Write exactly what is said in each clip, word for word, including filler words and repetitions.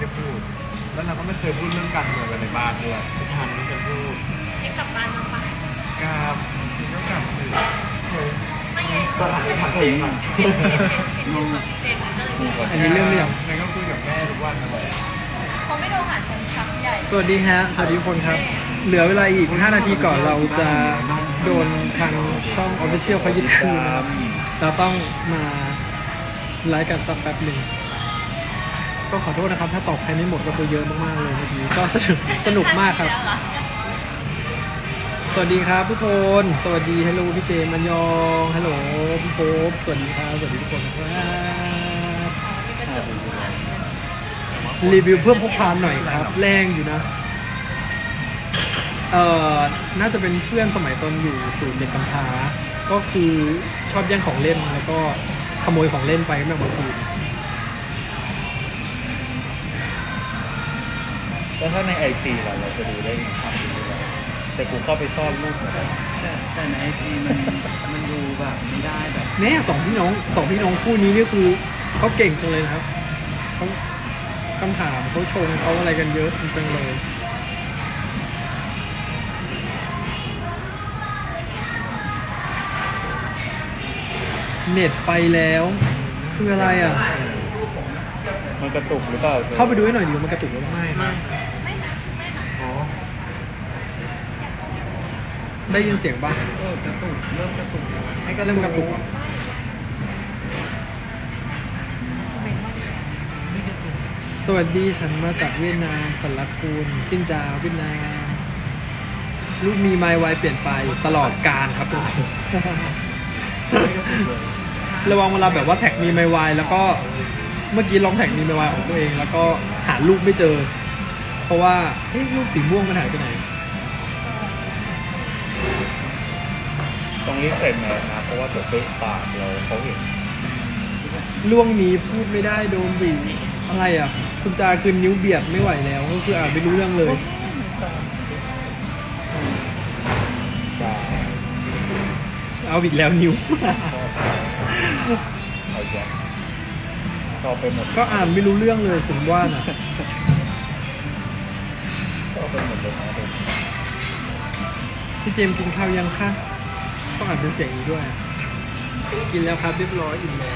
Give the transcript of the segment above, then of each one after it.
ได้พูดแล้วเราก็ไม่เคยพูดเรื่องการเมืองกันในบ้านด้วยฉันจะพูดไม่กลับบ้านบ้างปะกลับคุณก็กลับสิไม่ไงก็หลังจากทำเองอันนี้เรื่องเรื่องฉันก็คุยกับแม่ทุกวันเลยเขาไม่โดนหาฉันชักใหญ่สวัสดีฮะสวัสดีทุกคนครับเหลือเวลาอีกห้านาทีก่อนเราจะโดนทางช่อง Official เขายึดคืนนะครับเราต้องมาไลฟ์กันสักแป๊บหนึ่งก็ขอโทษนะครับถ้าตอบแค่นี้หมดก็คือเยอะมากๆเลยเมื่อกี้ก็สนุกสนุกมากครับสวัสดีครับทุกคนสวัสดีฮัลโหลพี่เจมันยองฮัลโหลพี่โป๊ปสวัสดีครับสวัสดีทุกคนครับรีวิวเพิ่มพกพาหน่อยครับแรงอยู่นะเอ่อน่าจะเป็นเพื่อนสมัยตอนอยู่ศูนย์เด็กกำพร้าก็คือชอบแย่งของเล่นแล้วก็ขโมยของเล่นไปเมื่อวันคืนแล้วถ้าในไอจีเราเราจะดูได้ไงครับแต่กูเข้าไปซ่อนรูปแต่แต่ในไอจีมันมันดูแบบไม่ได้แบบแน่สองพี่น้องสองพี่น้องคู่นี้นี่คือเขาเก่งจังเลยครับเขาคำถามเขาชมเขาอะไรกันเยอะจริงๆเลยเน็ตไปแล้วคืออะไรอ่ะมันกระตุกหรือเปล่าเข้าไปดูให้หน่อยดิมันกระตุกหรือไม่ไม่ไม่นะไม่นะอ๋อได้ยินเสียงบ้างเออกระตุกเริ่มกระตุกให้ก็เริ่มกระตุกสวัสดีฉันมาจากเวียดนามสันลักคุณซินจาเวียดนามลูกมีไมล์ไวเปลี่ยนไปตลอดกาลครับผมระวังเวลาแบบว่าแท็กมีไมล์ไวแล้วก็เมื่อกี้ลองแท็กมีไมล์ไวของตัวเองแล้วก็หาลูกไม่เจอเพราะว่าเฮ้ยลูกสีม่วงมันหายไปไหนต้องรีบใส่แมสนะเพราะว่าจะเปิดปากเราเขาเห็นล่วงนี้พูดไม่ได้โดนบีอะไรอ่ะคุณจาคืนนิ้วเบียดไม่ไหวแล้วก็คืออ่านไม่รู้เรื่องเลยเอาอีกแล้วนิ้วเอาแจ็คชอบไปหมดก็อ่านไม่รู้เรื่องเลยถึงว่าน่ะชอบไปหมดเลยนะพี่เจมกินข้าวยังคะต้องอ่านเป็นเสียงนี้ด้วยกินแล้วครับเรียบร้อยอิ่มแล้ว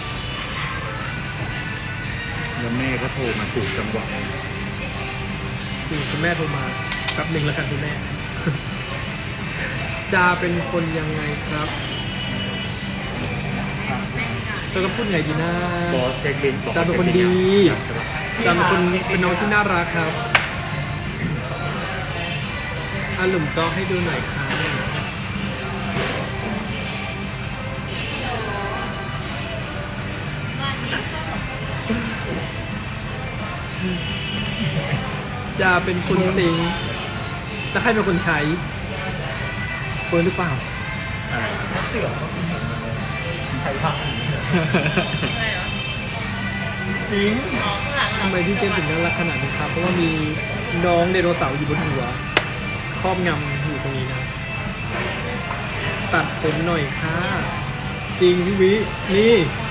แล้วแม่ก็โทรมาถูกจังหวะจริงคุณแม่โทรมาแป๊บหนึ่งแล้วกันคุณแม่จาเป็นคนยังไงครับเธอก็พูดไงดีนะบอสเช็คบินจาเป็นคนดีจาเป็นคนเป็นน้องที่น่ารักครับอ่ะหลุมจอให้ดูหน่อยครับจะเป็นคนสิงแล้วใครเป็นคนใช้เฟิร์นหรือเปล่าเสือใครพักจริงทำไมพี่เจมส์ถึงน่ารักขนาดนี้ครับเพราะว่ามีน้องไดโนเสาร์อยู่บนหัวครอบงำอยู่ตรงนี้นะตัดผมหน่อยค่ะจริงพี่วินี่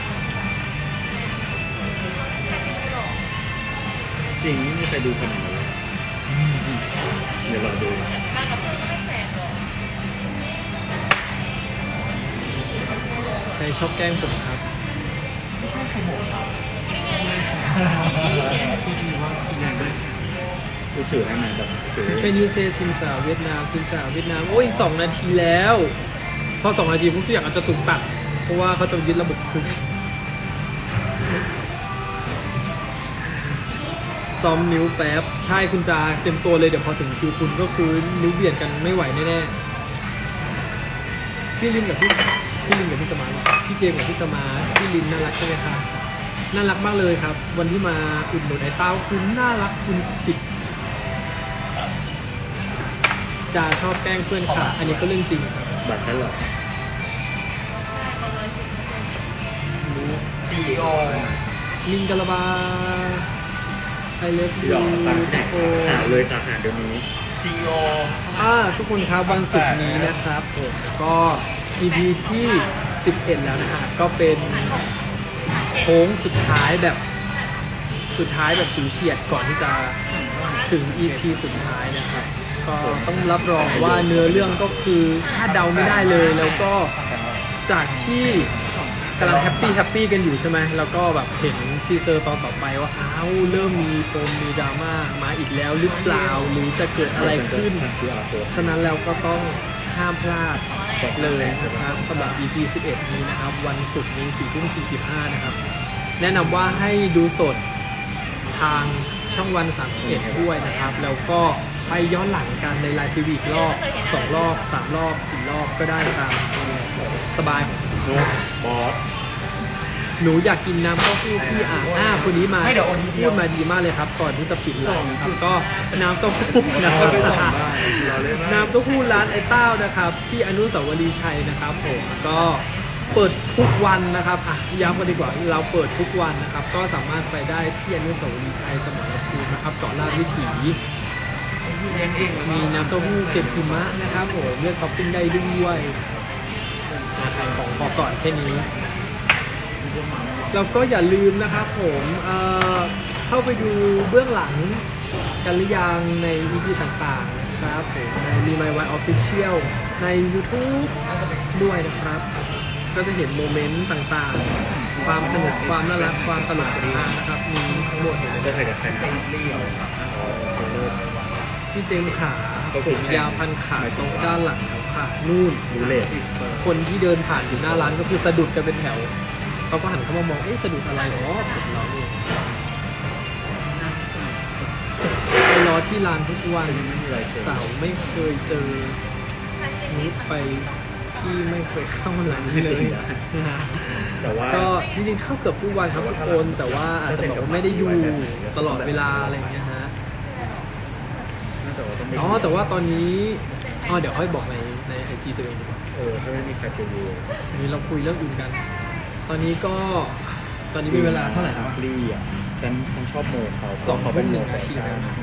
จริงไม่เคยดูขนาดนี้เดี๋ยวเราดูใช้ชอบแกล้งผมครับไม่ใช่ขโมยครับที่ดีว่าคุณยังด้วยดูถือให้มันแบบถือ Can you say ซินจาเวียดนามซินจาเวียดนามโอ้ยสองนาทีแล้วพอสองนาทีพวกทุกอย่างอาจจะถูกตัดเพราะว่าเขาจะยึดระบบคืนซ้อมนิ้วแป๊บใช่คุณจาเต็มตัวเลยเดี๋ยวพอถึงคิวคุณก็คือนิ้วเบียดกันไม่ไหวแน่ๆพี่ลินกับพี่พี่ลินกับพี่สมาร์ทพี่เจมกับพี่สมาร์ทพี่ลินน่ารักใช่ไหมครับน่ารักมากเลยครับวันที่มาอุดหนุนไอ้เต้าคุณน่ารักคุณสิบจาชอบแกล้งเพื่อนค่ะอันนี้ก็เรื่องจริงครับบัตรฉันเหรอซีอีโอลินกาลาบาไอเลิฟยูทุกคนหาเลยสาขาเดี๋ยวนี้ ซี อี โออ่าทุกคนครับวันศุกร์นี้นะครับผมก็ อี พี ที่สิบเอ็ดแล้วนะฮะก็เป็นโค้งสุดท้ายแบบสุดท้ายแบบฉิวเฉียดก่อนที่จะถึง อี พี สุดท้ายนะครับ ก็ต้องรับรองว่าเนื้อเรื่องก็คือคาดเดาไม่ได้เลย แล้วก็จากที่กำลังแฮปปี้แฮปปี้กันอยู่ใช่ไหมแล้วก็แบบเห็นทีเซอร์ตอนต่อไปว่าอ้าวเริ่มมีปมมีดราม่ามาอีกแล้วหรือเปล่าหรือจะเกิดอะไรขึ้น ฉะนั้นแล้วก็ต้องห้ามพลาดเลยนะครับสำหรับ อี พี สิบเอ็ด นี้นะครับวันศุกร์นี้สี่ทุ่มสี่สิบห้านะครับแนะนำว่าให้ดูสดทางช่องวันสามสิบเอ็ดด้วยนะครับแล้วก็ไปย้อนหลังกันในไลน์ทีวีอีกรอบสองรอบสามรอบสี่รอบก็ได้ตามสบายของบอสหนูอยากกินน้ำเต้าหู้พี่อ่าอ่าคนนี้มาพูดมาดีมากเลยครับ ก่อนที่จะปิดไลน์นะครับก็น้ำเต้าหู้นะครับน้ำเต้าหู้ร้านไอ้เต้านะครับ ที่อนุสาวรีย์ชัยนะครับผมก็เปิดทุกวันนะครับอ่ะย้ำกันดีกว่าเราเปิดทุกวันนะครับ ก็สามารถไปได้ที่อนุสาวรีย์ชัยสมรภูมินะครับเกาะลาดวิถีมีน้ำเต้าหู้เกล็ดหิมะนะครับผมเลือกท็อปปิ้งได้ด้วยขายของพอก่อนแค่นี้แล้วก็อย่าลืมนะครับผมเอ่อเข้าไปดูเบื้องหลังกันหรือยังใน อี พี ต่างๆนะครับผมใน มี มาย วาย Official ใน YouTube ด้วยนะครับ ก็จะเห็นโมเมนต์ต่างๆ ความสนุกความน่ารักความตลกต่างๆนะครับมีทั้งหมดเลยจะใส่กับแฟนกันพี่เจมส์ขาผมยาวพันขาตรงด้านหลังแล้วค่ะนู่นดูเลสคนที่เดินผ่านอยู่หน้าร้านก็คือสะดุดกันเป็นแถวเขาก็หันเข้ามามองเอ๊ะสะดุดอะไรหรอผมเราเองไปรอที่ร้านทุกวันเสาร์ไม่เคยเจอนุ๊กไปที่ไม่เคยเข้าร้านนี้เลยนะฮะแต่ว่าก็จริงๆเข้าเกือบทุกวันครับทุกคนแต่ว่าอาจจะบอกว่าไม่ได้อยู่ตลอดเวลาอะไรอย่างเงี้ยฮะ อ๋อแต่ว่าตอนนี้อ๋อเดี๋ยวค่อยบอกในในไอจีตัวเองดีกว่าเออถ้าไม่มีใครไปดูวันนี้เราคุยเรื่องอื่นกัน ตอนนี้ก็ตอนนี้มีเวลาเท่าไหร่แล้วรีอ่ะฉันฉันชอบโมเขาสองเขาทุ่เป็มนหโมนึ่งแต่นาทีเช้าแล้วนะ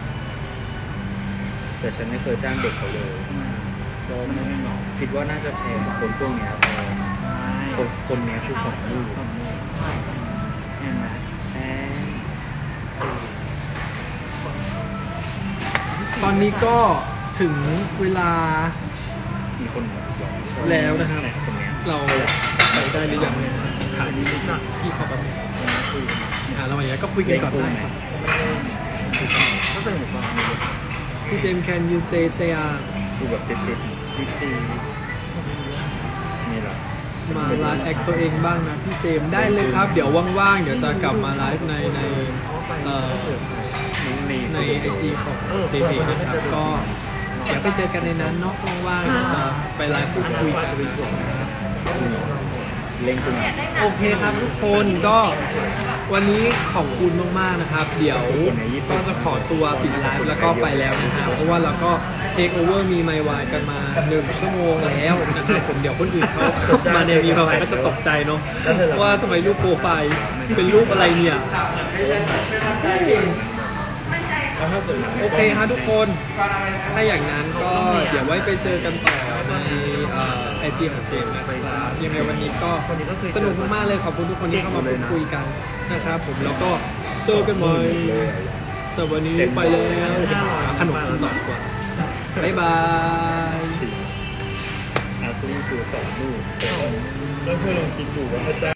แต่ฉันไม่เคยจ้างเด็กเขาเลยก็ไม่คิดว่าน่าจะแพงคนพวกเนี้ยแพงคนคนเนี้ยคือสองลูกเห็นไหมแพงตอนนี้ก็ถึงเวลามีคนบอกแล้วนะครับคนเนี้ยเราไปได้หรือยังเนี่ยถามพี่เขาแบบอ่าเราอย่างนี้ก็คุยกันก่อนได้ครับก็เป็นแบบว่าพี่เจมส์ can you say say ah ดูแบบติดติดติดติดนี่แหละมาไลฟ์แอคตัวเองบ้างนะพี่เจมส์ได้เลยครับ เดี๋ยวว่างๆเดี๋ยวจะกลับมาไลฟ์ในในเอ่อ ในไอจีของเจพีนะครับก็เดี๋ยวไปเจอกันในนั้นเนาะว่างๆจะไปไลฟ์พูดคุยกันเล่งขึ้นมาโอเคครับทุกคนก็วันนี้ขอบคุณมากๆนะครับ เดี๋ยวก็จะขอตัวปิดไลฟ์แล้วก็ไปแล้วนะฮะเพราะว่าเราก็เทคโอเวอร์มีไมวายกันมาหนึ่งชั่วโมงแล้วนะครับผมเดี๋ยวคนอื่นเขามาในมีไมวายก็จะตกใจเนาะว่าทำไมรูปโปรไฟล์เป็นรูปอะไรเนี่ยโอเคฮะทุกคนถ้าอย่างนั้นก็เดี๋ยวไว้ไปเจอกันต่อในไอจีของเจมส์นะครับยังไงวันนี้ก็สนุกมากๆเลยขอบคุณทุกคนที่เข้ามาพูดคุยกันนะครับผมแล้วก็เจอกันใหม่สำหรับวันนี้ไปแล้วขนมกินต่อดีกว่าบ๊ายบายอาตุ้งคือสองลูกแล้วเพื่อนลองคิดดูว่าพระเจ้า